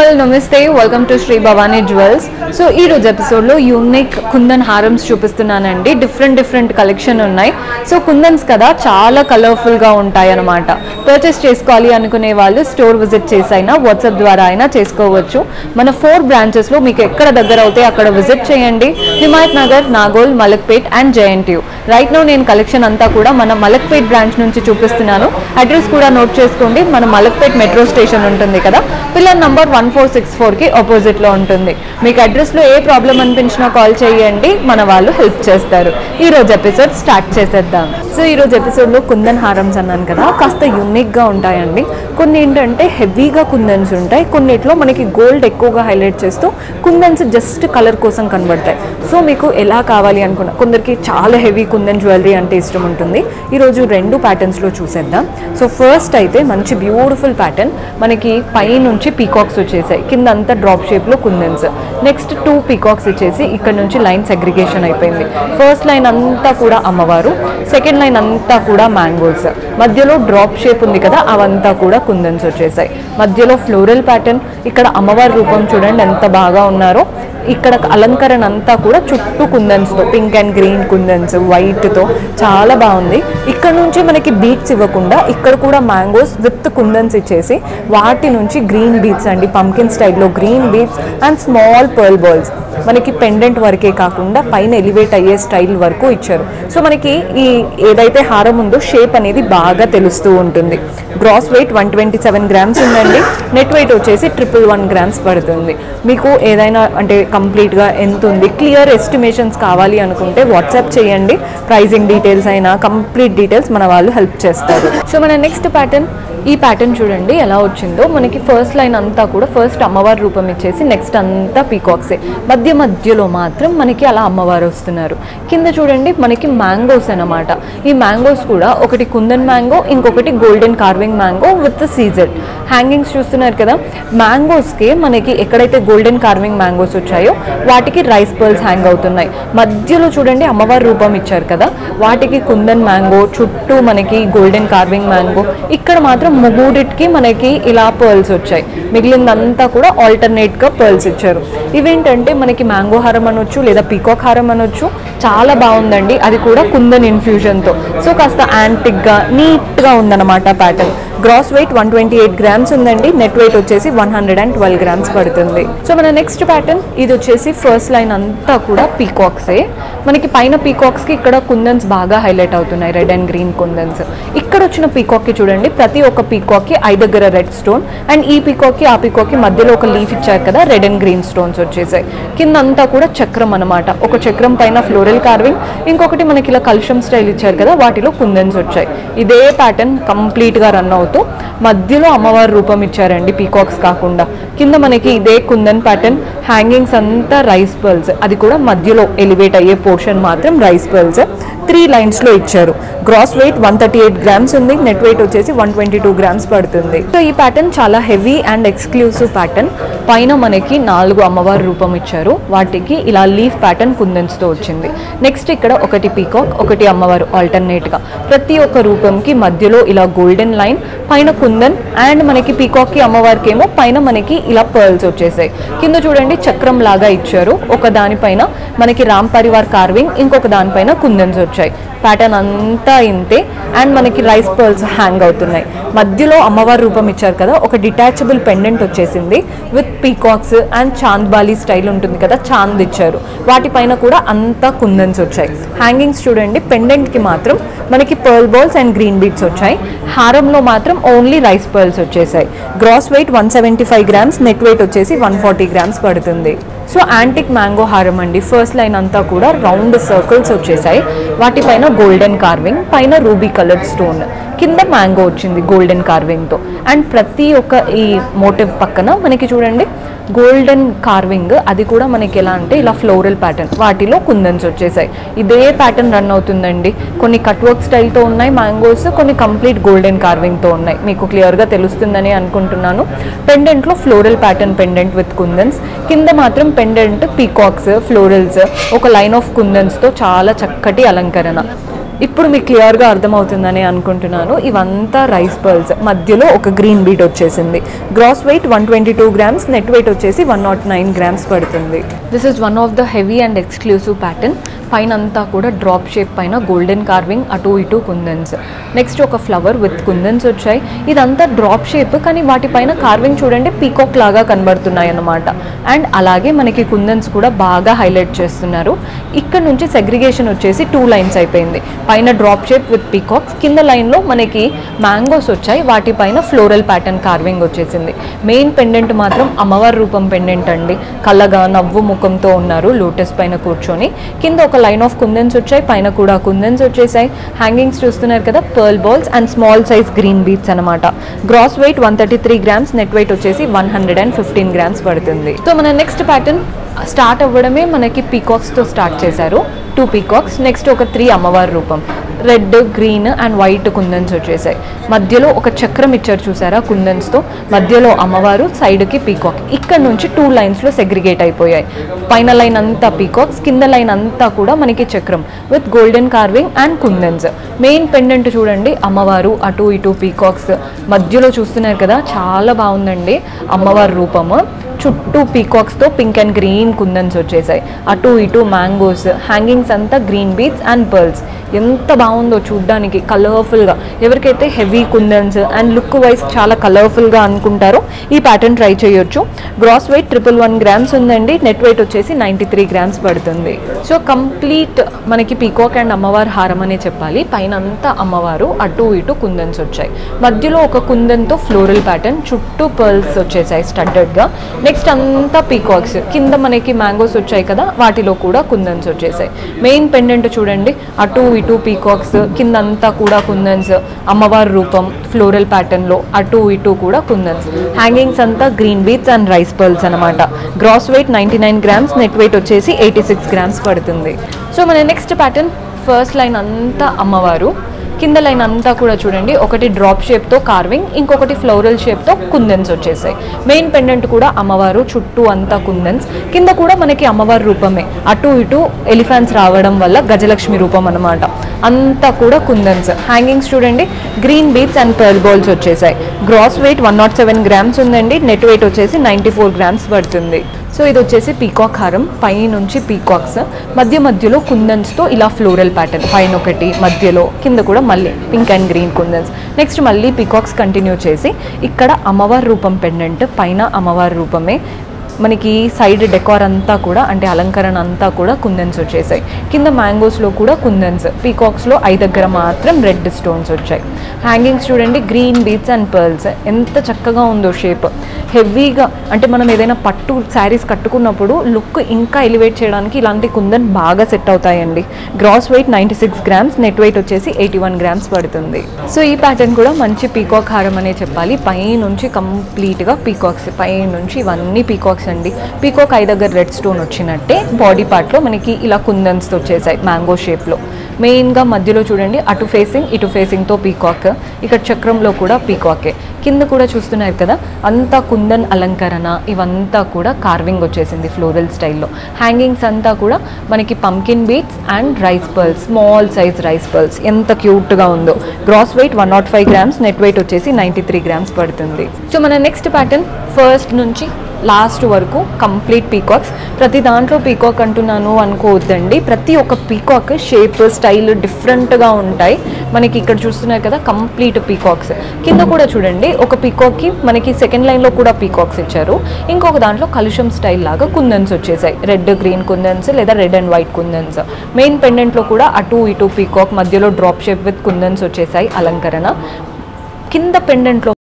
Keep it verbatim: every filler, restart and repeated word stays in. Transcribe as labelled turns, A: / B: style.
A: all, namaste. Welcome to Sri Bhavani Jewels. So ee roju episode lo unique kundan harams chupistunanandi. Different different collection unnai. So kundans kada chaala colorful ga untayi anamata. Purchase cheskovali anukune vallu store visit chesaina WhatsApp dwara aina chesukovachu. Mana four branches lo meeku ekkada daggara avute akkada visit cheyandi. Himayat Nagar, Nagol, Malakpet and J N T U. Right now nenu collection anta kuda mana Malakpet branch nunchi chupistunanu. Address kuda note cheskondi. Mana Malakpet metro station untundi kada. Pillar number one four six four ki opposite lo untundi. Meeku address lo ఏ problem అనిపించినా call చేయండి, మన వాళ్ళు help చేస్తారు. ఈ రోజు episode start చేసేద్దాం. So ఈ రోజు ఎపిసోడ్ లో కుందన్ హారమ్స్ అన్నాను కదా, కాస్త యూనిక్ గా ఉంటాయండి. కొన్ని ఏంటంటే హెవీగా కుందన్స్ ఉంటాయి, కొన్నిట్లో మనకి గోల్డ్ ఎక్కువగా హైలైట్ చేస్తూ కుందన్స్ జస్ట్ కలర్ కోసం కనబడతాయి. సో మీకు ఎలా కావాలి అనుకున్నా, కొందరికి చాలా హెవీ కుందన్ జ్యువెలరీ అంటే ఇష్టం ఉంటుంది. ఈరోజు రెండు ప్యాటర్న్స్ లో చూసేద్దాం. సో ఫస్ట్ అయితే మంచి బ్యూటిఫుల్ ప్యాటర్న్, మనకి పై నుంచి పీకాక్స్ వచ్చేసాయి, కింద అంతా డ్రాప్ షేప్ లో కుందన్స్. నెక్స్ట్ టూ పీకాక్స్ వచ్చేసి ఇక్కడ నుంచి లైన్ సెగ్రిగేషన్ అయిపోయింది. ఫస్ట్ లైన్ అంతా కూడా అమ్మవారు, సెకండ్ లైన్ అంతా కూడా మ్యాంగోస్, మధ్యలో డ్రాప్ షేప్ ఉంది కదా, అవంతా కూడా కుందన్స్ వచ్చేసాయి. మధ్యలో ఫ్లోరల్ ప్యాటర్న్, ఇక్కడ అమ్మవారి రూపం చూడండి ఎంత బాగా ఉన్నారో. ఇక్కడ అలంకరణ అంతా కూడా చుట్టూ కుందన్స్తో, పింక్ అండ్ గ్రీన్ కుందన్స్, వైట్తో చాలా బాగుంది. ఇక్కడ నుంచి మనకి బీట్స్ ఇవ్వకుండా ఇక్కడ కూడా మ్యాంగోస్ విత్ కుందన్స్ ఇచ్చేసి వాటి నుంచి గ్రీన్ బీట్స్ అండి, పంకిన్ స్టైల్లో green beads and small pearl balls. మనకి పెండెంట్ వరకే కాకుండా పైన ఎలివేట్ అయ్యే స్టైల్ వరకు ఇచ్చారు. సో మనకి ఈ ఏదైతే హారం ఉందో షేప్ అనేది బాగా తెలుస్తూ ఉంటుంది. Gross weight one twenty seven grams ఉందండి, నెట్ వెయిట్ వచ్చేసి ట్రిపుల్ వన్ గ్రామ్స్ పడుతుంది. మీకు ఏదైనా అంటే కంప్లీట్గా ఎంత ఉంది క్లియర్ ఎస్టిమేషన్స్ కావాలి అనుకుంటే వాట్సాప్ చేయండి, ప్రైజింగ్ డీటెయిల్స్ అయినా కంప్లీట్ డీటెయిల్స్ మన వాళ్ళు హెల్ప్ చేస్తారు. సో మన నెక్స్ట్ ప్యాటర్న్, ఈ ప్యాటర్న్ చూడండి ఎలా వచ్చిందో. మనకి ఫస్ట్ లైన్ అంతా కూడా ఫస్ట్ అమ్మవారి రూపం ఇచ్చేసి నెక్స్ట్ అంతా పీకాక్సే, మధ్య మధ్యలో మాత్రం మనకి అలా అమ్మవారు వస్తున్నారు. కింద చూడండి మనకి మ్యాంగోస్ అన్నమాట. ఈ మ్యాంగోస్ కూడా ఒకటి కుందన్ మ్యాంగో, ఇంకొకటి golden carving mango with CZ hangings చూస్తున్నారు కదా. మ్యాంగోస్కి మనకి ఎక్కడైతే గోల్డెన్ కార్వింగ్ మ్యాంగోస్ వచ్చాయో వాటికి రైస్ పర్ల్స్ హ్యాంగ్ అవుతున్నాయి. మధ్యలో చూడండి అమ్మవారి రూపం ఇచ్చారు కదా, వాటికి కుందన్ మ్యాంగో, చుట్టూ మనకి గోల్డెన్ కార్వింగ్ మ్యాంగో. ఇక్కడ మాత్రం మూడిటికి మనకి ఇలా పర్ల్స్ వచ్చాయి, మిగిలిందంతా కూడా ఆల్టర్నేట్గా పర్ల్స్ ఇచ్చారు. ఇవేంటంటే మనకి మ్యాంగో హారం అనొచ్చు లేదా పీకాక్ హారం అనొచ్చు, చాలా బాగుందండి. అది కూడా కుందన్ ఇన్ఫ్యూజన్తో, సో కాస్త యాంటిక్గా నీట్గా ఉందన్నమాట pattern. Gross weight one twenty eight grams ఉందండి, నెట్ వెయిట్ వచ్చేసి one hundred and twelve grams పడుతుంది. సో మన నెక్స్ట్ ప్యాటర్న్ ఇది వచ్చేసి ఫస్ట్ లైన్ అంతా కూడా పీకాక్సే. మనకి పైన పీకాక్స్కి ఇక్కడ కుందన్స్ బాగా హైలైట్ అవుతున్నాయి, రెడ్ అండ్ గ్రీన్ కుందన్స్. ఇక్కడ వచ్చిన పీకాక్కి చూడండి ప్రతి ఒక్క పీకాక్కి ఐ దగ్గర రెడ్ స్టోన్, అండ్ ఈ పీకాక్కి ఆ పీకాక్కి మధ్యలో ఒక లీఫ్ ఇచ్చారు కదా, రెడ్ అండ్ గ్రీన్ స్టోన్స్ వచ్చేసాయి. కింద అంతా కూడా చక్రం అనమాట, ఒక చక్రం పైన ఫ్లోరల్ కార్వింగ్, ఇంకొకటి మనకి ఇలా కలుషం స్టైల్ ఇచ్చారు కదా, వాటిలో కుందన్స్ వచ్చాయి. ఇదే ప్యాటర్న్ కంప్లీట్గా రన్ అవుతూ మధ్యలో అమ్మవారి రూపం ఇచ్చారండి పీకాక్స్ కాకుండా. కింద మనకి ఇదే కుందన్ ప్యాటర్న్, హ్యాంగింగ్స్ అంతా రైస్ పర్ల్స్, అది కూడా మధ్యలో ఎలివేట్ అయ్యే పోర్షన్ మాత్రం రైస్ పర్ల్స్. త్రీ లైన్స్ లో ఇచ్చారు. Gross weight one thirty eight grams ఉంది, నెట్ వెయిట్ వచ్చేసి వన్ ట్వంటీ టూ గ్రామ్స్ పడుతుంది. సో ఈ ప్యాటర్న్ చాలా హెవీ అండ్ ఎక్స్క్లూసివ్ ప్యాటర్న్. పైన మనకి నాలుగు అమ్మవారి రూపం ఇచ్చారు, వాటికి ఇలా లీఫ్ ప్యాటర్న్ కుందన్స్ తో వచ్చింది. నెక్స్ట్ ఇక్కడ ఒకటి పీకాక్, ఒకటి అమ్మవారు ఆల్టర్నేట్ గా. ప్రతి ఒక్క రూపంకి మధ్యలో ఇలా గోల్డెన్ లైన్, పైన కుందన్, అండ్ మనకి పీకాక్ కి అమ్మవారికి ఏమో పైన మనకి ఇలా పర్ల్స్ వచ్చేసాయి. కింద చూడండి చక్రం లాగా ఇచ్చారు, ఒక దానిపైన మనకి రామ్ పరివార్ కార్వింగ్, ఇంకొక దానిపైన కుందన్స్ వచ్చాయి. ప్యాటర్న్ అంతా ఇంతే, అండ్ మనకి రైస్ పర్ల్స్ హ్యాంగ్ అవుతున్నాయి. మధ్యలో అమ్మవారి రూపం ఇచ్చారు కదా, ఒక డిటాచబుల్ పెండెంట్ వచ్చేసింది with peacocks and chandbali style ఉంటుంది కదా, చాంద్ ఇచ్చారు. వాటిపైన కూడా అంతా కుందన్స్ వచ్చాయి. హ్యాంగింగ్స్ చూడండి, పెండెంట్ కి మాత్రం మనకి pearl balls and green beads వచ్చాయి, హారంలో మాత్రం ఓన్లీ రైస్ పర్ల్స్ వచ్చేసాయి. Gross weight one seventy five grams, net weight వచ్చేసి వన్ ఫార్టీ గ్రామ్స్ పడుతుంది. సో యాంటిక్ మ్యాంగో హారం అండి. ఫస్ట్ లైన్ అంతా కూడా రౌండ్ సర్కిల్స్ వచ్చేసాయి, వాటిపైన గోల్డెన్ కార్వింగ్, పైన రూబీ కలర్డ్ స్టోన్, కింద మ్యాంగో వచ్చింది గోల్డెన్ కార్వింగ్తో. అండ్ ప్రతి ఒక్క ఈ మోటివ్ పక్కన మనకి చూడండి గోల్డెన్ కార్వింగ్, అది కూడా మనకి ఎలా అంటే ఇలా ఫ్లోరల్ ప్యాటర్న్, వాటిలో కుందన్స్ వచ్చేసాయి. ఇదే ప్యాటర్న్ రన్ అవుతుందండి. కొన్ని కట్ వర్క్ స్టైల్తో ఉన్నాయి మ్యాంగోస్, కొన్ని కంప్లీట్ గోల్డెన్ కార్వింగ్తో ఉన్నాయి. మీకు క్లియర్గా తెలుస్తుందని అనుకుంటున్నాను. పెండెంట్లో floral pattern pendant with kundans, కింద మాత్రం పెండెంట్ పీకాక్స్, ఫ్లోరల్స్, ఒక లైన్ ఆఫ్ కుందన్స్తో చాలా చక్కటి అలంకరణ. ఇప్పుడు మీకు క్లియర్గా అర్థమవుతుందని అనుకుంటున్నాను. ఇవంతా రైస్ పర్ల్స్, మధ్యలో ఒక గ్రీన్ బీట్ వచ్చేసింది. Gross weight one twenty two grams, net weight వచ్చేసి వన్ నాట్ నైన్ గ్రామ్స్ పడుతుంది. This is one of the heavy and exclusive pattern. పైన అంతా కూడా డ్రాప్ షేప్ పైన గోల్డెన్ కార్వింగ్, అటు ఇటు కుందన్స్. నెక్స్ట్ ఒక ఫ్లవర్ విత్ కుందన్స్ వచ్చాయి. ఇదంతా డ్రాప్ షేప్, కానీ వాటిపైన కార్వింగ్ చూడండి పీకాక్ లాగా కనబడుతున్నాయి అన్నమాట. అండ్ అలాగే మనకి కుందన్స్ కూడా బాగా హైలైట్ చేస్తున్నారు. ఇక్కడ నుంచి సెగ్రిగేషన్ వచ్చేసి టూ లైన్స్ అయిపోయింది. పైన డ్రాప్ షేప్ విత్ పీకాక్స్, కింద లైన్లో మనకి మ్యాంగోస్ వచ్చాయి, వాటిపైన ఫ్లోరల్ ప్యాటర్న్ కార్వింగ్ వచ్చేసింది. మెయిన్ పెండెంట్ మాత్రం అమ్మవారి రూపం పెండెంట్ అండి. కళ్ళగా నవ్వు ముఖంతో ఉన్నారు లోటస్ పైన కూర్చొని. కింద ఒక లైన్ ఆఫ్ కుందన్స్ వచ్చాయి, పైన కూడా కుందన్స్ వచ్చేసాయి. హ్యాంగింగ్స్ చూస్తున్నారు కదా, pearl balls and small size green beads అనమాట. Gross weight one thirty three grams, net weight వచ్చేసి one hundred and fifteen grams పడుతుంది. సో మన నెక్స్ట్ ప్యాటర్న్ స్టార్ట్ అవ్వడమే మనకి పీకాక్స్తో స్టార్ట్ చేశారు. టూ పీకాక్స్, నెక్స్ట్ ఒక త్రీ అమ్మవారి రూపం, red, green and white kundans వచ్చేసాయి. మధ్యలో ఒక చక్రం ఇచ్చారు చూసారా కుందన్స్తో, మధ్యలో అమ్మవారు, సైడ్కి పీకాక్. ఇక్కడ నుంచి టూ లైన్స్లో సెగ్రిగేట్ అయిపోయాయి. పైన లైన్ అంతా పీకాక్స్, కింద లైన్ అంతా కూడా మనకి చక్రం with golden carving and kundans. Main pendant చూడండి అమ్మవారు, అటు ఇటు పీకాక్స్, మధ్యలో చూస్తున్నారు కదా చాలా బాగుందండి అమ్మవారి రూపము. చుట్టూ పీకాక్స్తో పింక్ అండ్ గ్రీన్ కుందన్స్ వచ్చేసాయి. అటు ఇటు మ్యాంగోస్, హ్యాంగింగ్స్ అంతా గ్రీన్ బీట్స్ అండ్ పర్ల్స్. ఎంత బాగుందో చూడ్డానికి కలర్ఫుల్గా. ఎవరికైతే heavy kundans and look wise చాలా కలర్ఫుల్గా అనుకుంటారో ఈ ప్యాటర్న్ ట్రై చేయొచ్చు. Gross weight triple one grams ఉందండి, నెట్ వెయిట్ వచ్చేసి నైంటీ త్రీ గ్రామ్స్ పడుతుంది. సో కంప్లీట్ మనకి పీకాక్ అండ్ అమ్మవారి హారం అనే చెప్పాలి. పైన అంతా అమ్మవారు, అటు ఇటు కుందన్స్ వచ్చాయి. మధ్యలో ఒక కుందన్తో ఫ్లోరల్ ప్యాటర్న్, చుట్టూ పర్ల్స్ వచ్చేసాయి స్టడ్డెడ్గా. నెక్స్ట్ అంతా పీకాక్స్, కింద మనకి మ్యాంగోస్ వచ్చాయి కదా, వాటిలో కూడా కుందన్స్ వచ్చేసాయి. మెయిన్ పెండెంట్ చూడండి అటు ఇటు పీకాక్స్, కింద అంతా కూడా కుందన్స్, అమ్మవారి రూపం ఫ్లోరల్ ప్యాటర్న్లో, అటు ఇటు కూడా కుందన్స్. హ్యాంగింగ్స్ అంతా green beads and rice pearls అనమాట. Gross weight ninety nine grams, net weight వచ్చేసి ఎయిటీ సిక్స్ గ్రామ్స్ పడుతుంది. సో మన నెక్స్ట్ ప్యాటర్న్ ఫస్ట్ లైన్ అంతా అమ్మవారు, కింద లైన్ అంతా కూడా చూడండి ఒకటి డ్రాప్ షేప్తో కార్వింగ్, ఇంకొకటి ఫ్లోరల్ షేప్తో కుందన్స్ వచ్చేసాయి. మెయిన్ పెండెంట్ కూడా అమ్మవారు, చుట్టూ అంతా కుందన్స్. కింద కూడా మనకి అమ్మవారి రూపమే, అటు ఇటు ఎలిఫెంట్స్ రావడం వల్ల గజలక్ష్మి రూపం అనమాట. అంతా కూడా కుందన్స్. హ్యాంగింగ్స్ చూడండి green beads and pearl balls వచ్చేసాయి. Gross weight one naught seven grams ఉందండి, నెట్ వెయిట్ వచ్చేసి నైంటీ ఫోర్ గ్రామ్స్ పడుతుంది. సో ఇది వచ్చేసి పీకాక్ హారం, పై నుంచి పీకాక్స్, మధ్య మధ్యలో కుందన్స్తో ఇలా ఫ్లోరల్ ప్యాటర్న్, పైన ఒకటి, మధ్యలో, కింద కూడా మళ్ళీ pink and green kundans. Next మళ్ళీ పీకాక్స్ కంటిన్యూ చేసి ఇక్కడ అమ్మవారి రూపం పెండెంట్, పైన అమ్మవారి రూపమే. మనకి సైడ్ డెకార్ అంతా కూడా అంటే అలంకరణ అంతా కూడా కుందన్స్ వచ్చేసాయి. కింద మ్యాంగోస్లో కూడా కుందన్స్, పీకాక్స్లో ఐ దగ్గర మాత్రం రెడ్ స్టోన్స్ వచ్చాయి. హ్యాంగింగ్స్ చూడండి గ్రీన్ బీట్స్ అండ్ పర్ల్స్. ఎంత చక్కగా ఉందో షేప్, హెవీగా. అంటే మనం ఏదైనా పట్టు శారీస్ కట్టుకున్నప్పుడు లుక్ ఇంకా ఎలివేట్ చేయడానికి ఇలాంటి కుందన్ బాగా సెట్ అవుతాయండి. Gross weight ninety six grams, net weight వచ్చేసి ఎయిటీ వన్ గ్రామ్స్ పడుతుంది. సో ఈ ప్యాటర్న్ కూడా మంచి పీకాక్ హారం అనే చెప్పాలి. పై నుంచి కంప్లీట్గా పీకాక్స్, పై నుంచి ఇవన్నీ పీకాక్స్ అండి. పీకాక్ ఐ దగ్గర రెడ్ స్టోన్ వచ్చినట్టే బాడీ పార్ట్లో మనకి ఇలా కుందన్స్ వచ్చేసాయి మ్యాంగో షేప్లో. మెయిన్గా మధ్యలో చూడండి అటు ఫేసింగ్ ఇటు ఫేసింగ్తో పీకాక్, ఇక్కడ చక్రంలో కూడా పీకాకే. కింద కూడా చూస్తున్నారు కదా అంతా కుందన్ అలంకరణ, ఇవంతా కూడా కార్వింగ్ వచ్చేసింది ఫ్లోరల్ స్టైల్లో. హ్యాంగింగ్స్ అంతా కూడా మనకి pumpkin beads and rice pearls, small size rice pearls. ఎంత క్యూట్గా ఉందో. Gross weight one naught five grams, net weight వచ్చేసి నైంటీ త్రీ గ్రామ్స్ పడుతుంది. సో మన నెక్స్ట్ ప్యాటర్న్ ఫస్ట్ నుంచి లాస్ట్ వరకు కంప్లీట్ పీకాక్స్. ప్రతి దాంట్లో పీకాక్ అంటున్నాను అనుకోవద్దండి, ప్రతి ఒక్క పీకాక్ షేప్ స్టైల్ డిఫరెంట్గా ఉంటాయి. మనకి ఇక్కడ చూస్తున్నారు కదా కంప్లీట్ పీకాక్స్. కింద కూడా చూడండి ఒక పీకాక్కి మనకి సెకండ్ లైన్లో కూడా పీకాక్స్ ఇచ్చారు, ఇంకొక దాంట్లో కలుషం స్టైల్ లాగా కుందన్స్ వచ్చేసాయి. రెడ్ గ్రీన్ కుందన్స్ లేదా red and white kundans. Main పెండెంట్లో కూడా అటు ఇటు పీకాక్, మధ్యలో డ్రాప్ షేప్ విత్ కుందన్స్ వచ్చేసాయి అలంకరణ. కింద పెండెంట్లో